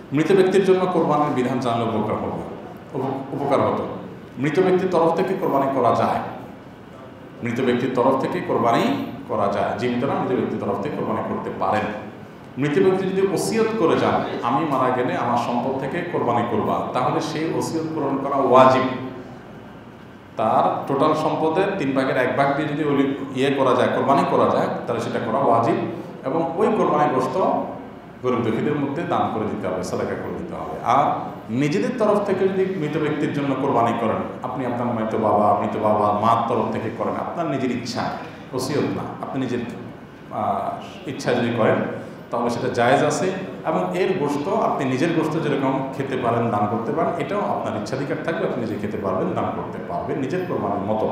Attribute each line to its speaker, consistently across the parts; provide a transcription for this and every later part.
Speaker 1: মৃত ব্যক্তির জন্য কোরবানির বিধান জানলে উপকার হতো। মৃত ব্যক্তির তরফ থেকে কোরবানি করা যায়, মৃত ব্যক্তির তরফ থেকে কোরবানি করা যায়, জীবিতরা মৃত ব্যক্তির তরফ থেকে কোরবানি করতে পারেন। মৃত ব্যক্তি যদি ওসিয়ত করে যান আমি মারা গেলে আমার সম্পদ থেকে কোরবানি করবা, তাহলে সেই ওসিয়ত পূরণ করা ওয়াজিব। তার টোটাল সম্পদের 3/1 দিয়ে যদি করা যায়, কোরবানি করা যায়, তাহলে সেটা করা ওয়াজিব। এবং ওই কোরবানির গোশত গরিব দুঃখীদের মধ্যে দান করে দিতে হবে, সাদাকা করে দিতে হবে। আর নিজেদের তরফ থেকে যদি মৃত ব্যক্তির জন্য কোরবানি করেন, আপনি আপনার মৃত বাবা মার তরফ থেকে করেন, আপনার নিজের ইচ্ছা, ওসিয়ত না, আপনি নিজের ইচ্ছা যদি করেন তাহলে সেটা জায়েজ আছে। এবং এর গোশত আপনি নিজের গোশত যেরকম খেতে পারেন, দান করতে পারেন, এটাও আপনার ইচ্ছাধিকার থাকবে, আপনি নিজে খেতে পারবেন, দান করতে পারবেন নিজের কোরবানির মতো।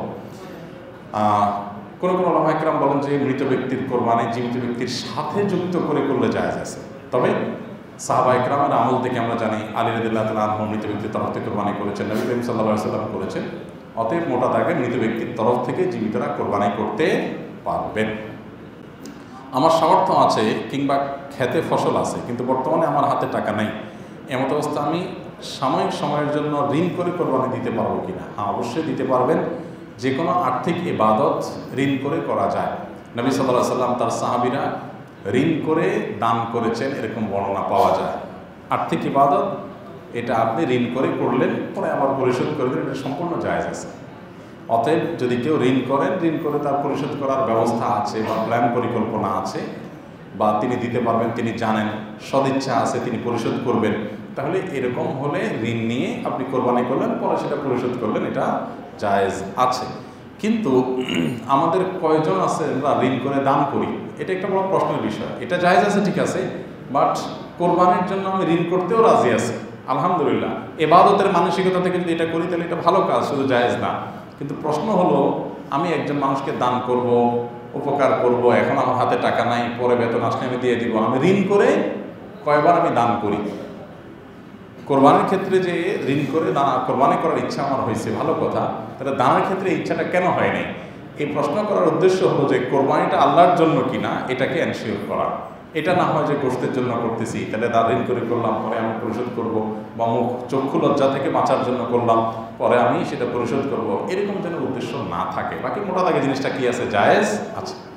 Speaker 1: কোনো ওলামা ইকরাম বলেন যে মৃত ব্যক্তির কোরবানি জীবিত ব্যক্তির সাথে যুক্ত করে করলে জায়েজ আছে। তবে সাহাবা ইকরামের আমল থেকে আমরা জানি আলী রাদিয়াল্লাহু তাআলা আনহু মৃত ব্যক্তির তরফ থেকে কোরবানি করেছেন, নবী করিম সাল্লাল্লাহু আলাইহি ওয়াসাল্লাম করেছেন। অতএব মোটা দাগে মৃত ব্যক্তির তরফ থেকে জীবিতরা কোরবানি করতে পারবেন। আমার সামর্থ্য আছে কিংবা খেতে ফসল আছে, কিন্তু বর্তমানে আমার হাতে টাকা নেই, এমত অবস্থা আমি সাময়িক সময়ের জন্য ঋণ করে কোরবানি দিতে পারবো কিনা? হ্যাঁ, অবশ্যই দিতে পারবেন। যে কোনো আর্থিক ইবাদত ঋণ করে করা যায়। নবী সাল্লাল্লাহু আলাইহি ওয়াসাল্লাম তার সাহাবীরা ঋণ করে দান করেছেন, এরকম বর্ণনা পাওয়া যায়। আর্থিক ইবাদত এটা আপনি ঋণ করে করলেন, পরে আবার পরিশোধ করবেন, এটা সম্পূর্ণ জায়েজ আছে। অতএব যদি কেউ ঋণ করেন, ঋণ করে তার পরিশোধ করার ব্যবস্থা আছে বা প্ল্যান পরিকল্পনা আছে, বা তিনি দিতে পারবেন, তিনি জানেন, সদিচ্ছা আছে, তিনি পরিশোধ করবেন, তাহলে এরকম হলে ঋণ নিয়ে আপনি কোরবানি করলেন, পরে সেটা পরিশোধ করলেন, এটা জায়েজ আছে। কিন্তু আমাদের কয়জন আছে আমরা ঋণ করে দান করি? এটা একটা বড় প্রশ্নের বিষয়। এটা জায়েজ আছে, ঠিক আছে, বাট কোরবানির জন্য আমি ঋণ করতেও রাজি আছি, আলহামদুলিল্লাহ। ইবাদতের মানসিকতা থেকে যদি এটা করি তাহলে এটা ভালো কাজ, শুধু জায়েজ না। কিন্তু প্রশ্ন হলো, আমি একজন মানুষকে দান করব, উপকার করব, এখন আমার হাতে টাকা নাই, পরে বেতন আসলে আমি দিয়ে দিব, আমি ঋণ করে কয়বার আমি দান করি? কোরবানির ক্ষেত্রে যে ঋণ করে কোরবানি করার ইচ্ছা আমার হয়েছে, ভালো কথা, তাহলে দানের ক্ষেত্রে ইচ্ছাটা কেন হয় নাই? এই প্রশ্ন করার উদ্দেশ্য হলো যে কোরবানিটা আল্লাহর জন্য কিনা এটাকে এনশিওর করা। এটা না হয় যে গোশতের জন্য করতেছি, তাহলে ঋণ করে করলাম, পরে আমি পরিশোধ করব, বা চক্ষু লজ্জা থেকে বাঁচার জন্য করলাম, পরে আমি সেটা পরিশোধ করব, এরকম যেন উদ্দেশ্য না থাকে। বাকি মোটা দাগে জিনিসটা কি আছে? জায়েজ আছে।